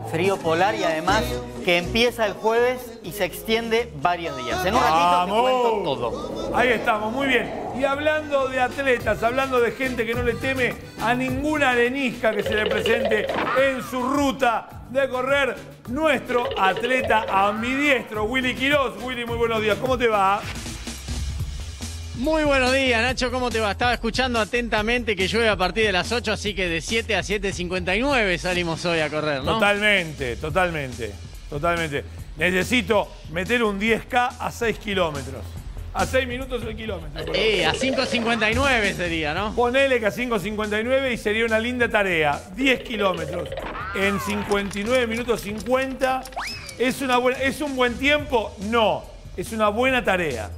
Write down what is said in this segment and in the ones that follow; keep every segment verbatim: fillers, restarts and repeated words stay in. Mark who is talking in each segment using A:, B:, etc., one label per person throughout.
A: frío polar y además que empieza el jueves y se extiende varios días. En un ratito te cuento todo.
B: Ahí estamos, muy bien. Y hablando de atletas, hablando de gente que no le teme a ninguna arenisca que se le presente en su ruta de correr, nuestro atleta ambidiestro, Willy Quiroz. Willy, muy buenos días. ¿Cómo te va?
C: Muy buenos días, Nacho, ¿cómo te va? Estaba escuchando atentamente que llueve a partir de las ocho, así que de siete a siete cincuenta y nueve salimos hoy a correr, ¿no?
B: Totalmente, totalmente, totalmente. Necesito meter un diez K a seis kilómetros. A seis minutos el kilómetro.
C: Eh, a cinco cincuenta y nueve sería, ¿no?
B: Ponele que a cinco cincuenta y nueve y sería una linda tarea. diez kilómetros en cincuenta y nueve minutos cincuenta. ¿Es, una buena, ¿Es un buen tiempo? No, es una buena tarea.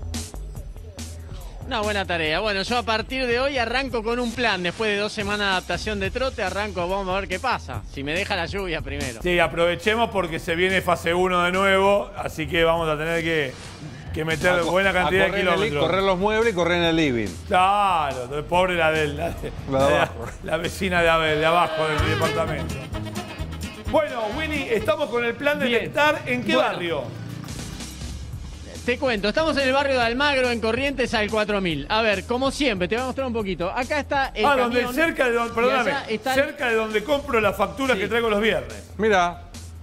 C: Una buena tarea. Bueno, yo a partir de hoy arranco con un plan. Después de dos semanas de adaptación de trote, arranco, vamos a ver qué pasa. Si me deja la lluvia primero.
B: Sí, aprovechemos porque se viene fase uno de nuevo, así que vamos a tener que, que meter
D: a,
B: buena cantidad de kilómetros.
D: El, correr los muebles y correr en el living.
B: Claro, pobre la de, la, de,
D: la, de
B: la, la vecina de, de abajo del departamento. Bueno, Willy, estamos con el plan de
C: Bien.
B: detectar en qué
C: Bueno.
B: barrio.
C: Te cuento, estamos en el barrio de Almagro, en Corrientes, al cuatro mil. A ver, como siempre, te voy a mostrar un poquito. Acá está el
B: Ah,
C: camión,
B: donde, cerca de donde, perdóname,
C: está el...
B: cerca de donde compro las facturas
C: Sí.
B: que traigo los viernes.
D: Mira.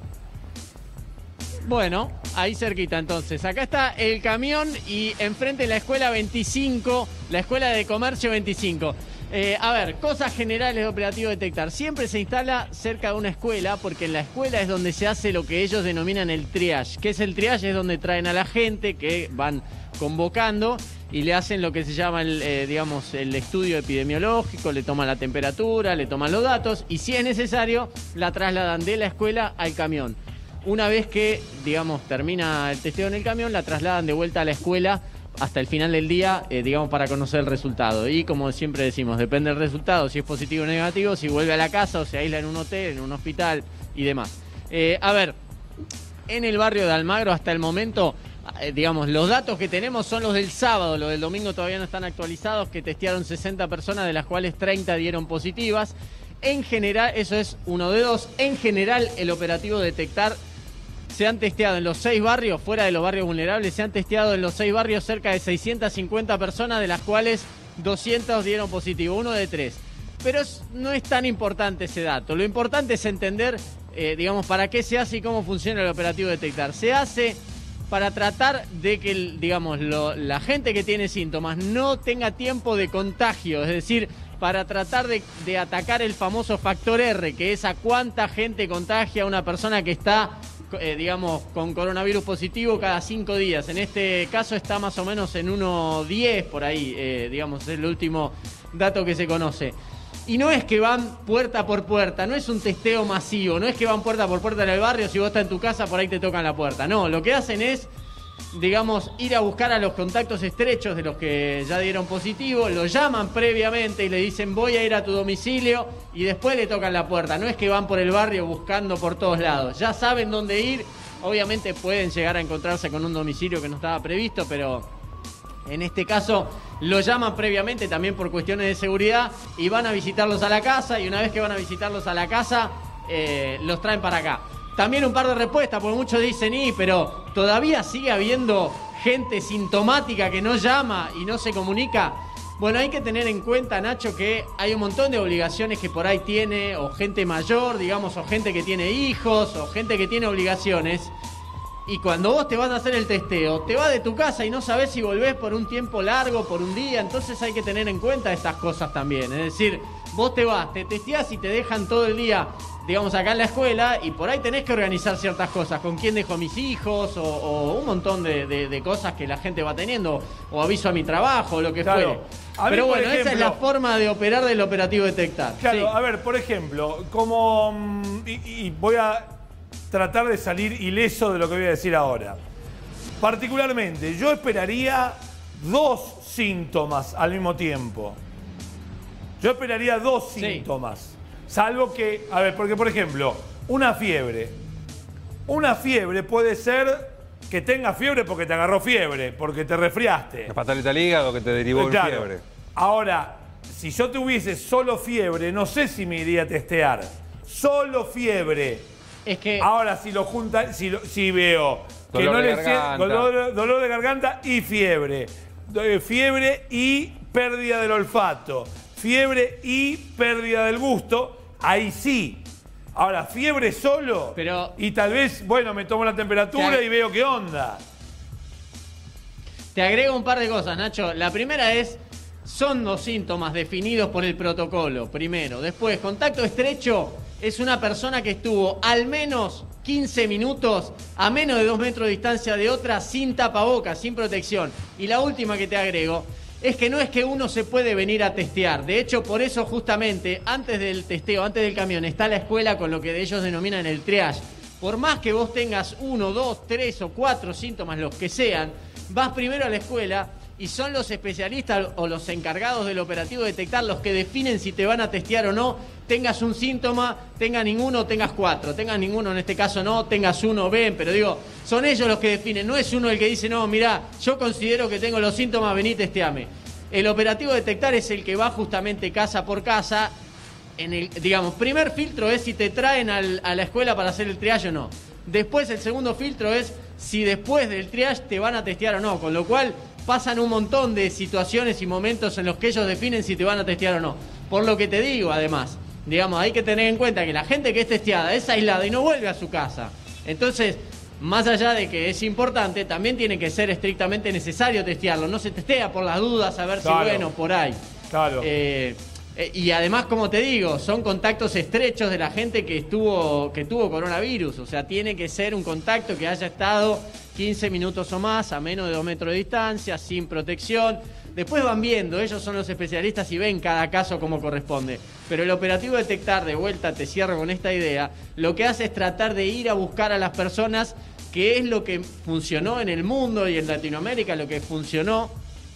C: Bueno, ahí cerquita entonces. Acá está el camión y enfrente la escuela veinticinco, la escuela de comercio veinticinco. Eh, a ver, cosas generales de operativo detectar. Siempre se instala cerca de una escuela porque en la escuela es donde se hace lo que ellos denominan el triage. ¿Qué es el triage? Es donde traen a la gente que van convocando y le hacen lo que se llama el, eh, digamos, el estudio epidemiológico, le toman la temperatura, le toman los datos y si es necesario la trasladan de la escuela al camión. Una vez que, digamos, termina el testeo en el camión, la trasladan de vuelta a la escuela hasta el final del día, eh, digamos, para conocer el resultado. Y como siempre decimos, depende del resultado, si es positivo o negativo, si vuelve a la casa o se aísla en un hotel, en un hospital y demás. Eh, a ver, en el barrio de Almagro hasta el momento, eh, digamos, los datos que tenemos son los del sábado, los del domingo todavía no están actualizados, que testearon sesenta personas, de las cuales treinta dieron positivas. En general, eso es uno de dos, en general el operativo detectar se han testeado en los seis barrios, fuera de los barrios vulnerables, se han testeado en los seis barrios cerca de seiscientas cincuenta personas, de las cuales doscientas dieron positivo, uno de tres. Pero es, no es tan importante ese dato. Lo importante es entender, eh, digamos, para qué se hace y cómo funciona el operativo detectar. Se hace para tratar de que, digamos, lo, la gente que tiene síntomas no tenga tiempo de contagio, es decir, para tratar de, de atacar el famoso factor R, que es a cuánta gente contagia a una persona que está... Eh, digamos, con coronavirus positivo cada cinco días. En este caso está más o menos en uno diez por ahí, eh, digamos, es el último dato que se conoce. Y no es que van puerta por puerta, no es un testeo masivo, no es que van puerta por puerta en el barrio, si vos estás en tu casa, por ahí te tocan la puerta. No, lo que hacen es, digamos, ir a buscar a los contactos estrechos de los que ya dieron positivo, lo llaman previamente y le dicen voy a ir a tu domicilio y después le tocan la puerta. No es que van por el barrio buscando por todos lados, ya saben dónde ir, obviamente pueden llegar a encontrarse con un domicilio que no estaba previsto, pero en este caso lo llaman previamente también por cuestiones de seguridad y van a visitarlos a la casa y una vez que van a visitarlos a la casa, eh, los traen para acá. También un par de respuestas, porque muchos dicen, y, pero todavía sigue habiendo gente sintomática que no llama y no se comunica. Bueno, hay que tener en cuenta, Nacho, que hay un montón de obligaciones que por ahí tiene, o gente mayor, digamos, o gente que tiene hijos, o gente que tiene obligaciones. Y cuando vos te vas a hacer el testeo, te vas de tu casa y no sabés si volvés por un tiempo largo, por un día, entonces hay que tener en cuenta estas cosas también. Es decir, vos te vas, te testeás y te dejan todo el día, digamos, acá en la escuela y por ahí tenés que organizar ciertas cosas, con quién dejo a mis hijos o, o un montón de, de, de cosas que la gente va teniendo, o aviso a mi trabajo, o lo que
B: Claro.
C: fuere. Pero
B: mí,
C: bueno,
B: ejemplo,
C: esa es la forma de operar del operativo detectar.
B: Claro,
C: Sí.
B: a ver, por ejemplo, como... Y, y voy a tratar de salir ileso de lo que voy a decir ahora. Particularmente, yo esperaría dos síntomas al mismo tiempo. Yo esperaría dos
C: Sí.
B: síntomas. Salvo que, a ver, porque por ejemplo, una fiebre. Una fiebre puede ser que tengas fiebre porque te agarró fiebre, porque te resfriaste.
D: La pataleta al hígado que te derivó en
B: Claro.
D: fiebre.
B: Ahora, si yo tuviese solo fiebre, no sé si me iría a testear. Solo fiebre.
C: Es que...
B: Ahora, si lo juntan, si, lo- si veo que
D: Dolor
B: no
D: de
B: le siento
D: garganta.
B: dolor, dolor de garganta y fiebre. Do- eh, Fiebre y pérdida del olfato. Fiebre y pérdida del gusto. Ahí sí. Ahora, fiebre solo.
C: Pero-
B: y tal vez, bueno, me tomo la temperatura
C: Claro.
B: y veo qué onda.
C: Te agrego un par de cosas, Nacho. La primera es, son dos síntomas definidos por el protocolo, primero. Después, contacto estrecho es una persona que estuvo al menos quince minutos a menos de dos metros de distancia de otra sin tapabocas, sin protección. Y la última que te agrego es que no es que uno se puede venir a testear. De hecho, por eso justamente, antes del testeo, antes del camión, está la escuela con lo que ellos denominan el triage. Por más que vos tengas uno, dos, tres o cuatro síntomas, los que sean, vas primero a la escuela y son los especialistas o los encargados del operativo de detectar los que definen si te van a testear o no. Tengas un síntoma, tengas ninguno, tengas cuatro. Tengas ninguno, en este caso no, tengas uno, ven. Pero digo, son ellos los que definen. No es uno el que dice, no, mirá, yo considero que tengo los síntomas, vení, testeame. El operativo de detectar es el que va justamente casa por casa. En el, digamos, primer filtro es si te traen al, a la escuela para hacer el triage o no. Después el segundo filtro es si después del triage te van a testear o no. Con lo cual pasan un montón de situaciones y momentos en los que ellos definen si te van a testear o no. Por lo que te digo, además, digamos, hay que tener en cuenta que la gente que es testeada es aislada y no vuelve a su casa. Entonces, más allá de que es importante, también tiene que ser estrictamente necesario testearlo. No se testea por las dudas, a ver
B: Claro.
C: si, bueno, por ahí.
B: Claro.
C: Eh, eh, y además, como te digo, son contactos estrechos de la gente que estuvo que tuvo coronavirus. O sea, tiene que ser un contacto que haya estado quince minutos o más a menos de dos metros de distancia, sin protección. Después van viendo, ellos son los especialistas y ven cada caso como corresponde. Pero el operativo detectar, de vuelta te cierro con esta idea, lo que hace es tratar de ir a buscar a las personas, que es lo que funcionó en el mundo y en Latinoamérica, lo que funcionó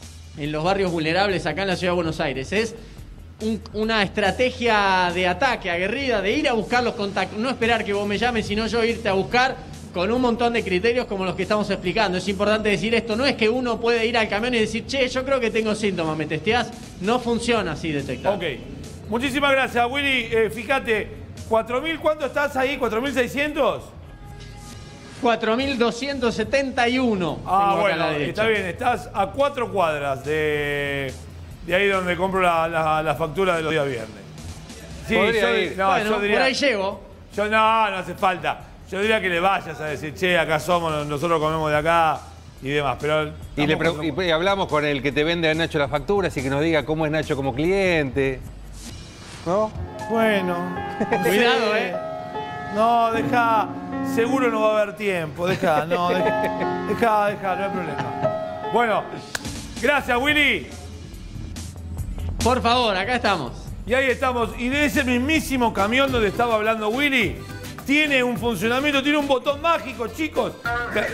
C: en los barrios vulnerables acá en la Ciudad de Buenos Aires. Es un- una estrategia de ataque aguerrida, de ir a buscar los contactos, no esperar que vos me llames, sino yo irte a buscar con un montón de criterios como los que estamos explicando. Es importante decir esto, no es que uno puede ir al camión y decir, che, yo creo que tengo síntomas, ¿me testeás? No funciona así detectar.
B: Ok. Muchísimas gracias, Willy. Eh, fíjate, cuatro mil, ¿cuánto estás ahí? ¿cuatro mil seiscientos?
C: cuatro mil doscientos setenta y uno.
B: Ah,
C: tengo acá a
B: bueno,
C: la derecha.
B: está bien. Estás a cuatro cuadras de, de ahí donde compro la, la- la factura de los días viernes. Sí,
D: Podría
B: yo,
D: ir.
B: no,
C: bueno,
B: yo diría,
C: por ahí llego.
B: yo no, no hace falta. Yo diría que le vayas a decir, che, acá somos, nosotros comemos de acá y demás. Pero
D: Y, le
B: tampoco
D: pre-
B: somos-
D: y- y hablamos con el que te vende a Nacho las facturas y que nos diga cómo es Nacho como cliente. ¿No?
B: Bueno.
C: Cuidado, eh.
B: No, deja. Seguro no va a haber tiempo. Deja, no, deja, deja, deja, no hay problema. Bueno, gracias, Willy.
C: Por favor, acá estamos.
B: Y ahí estamos. Y de ese mismísimo camión donde estaba hablando Willy, tiene un funcionamiento, tiene un botón mágico, chicos.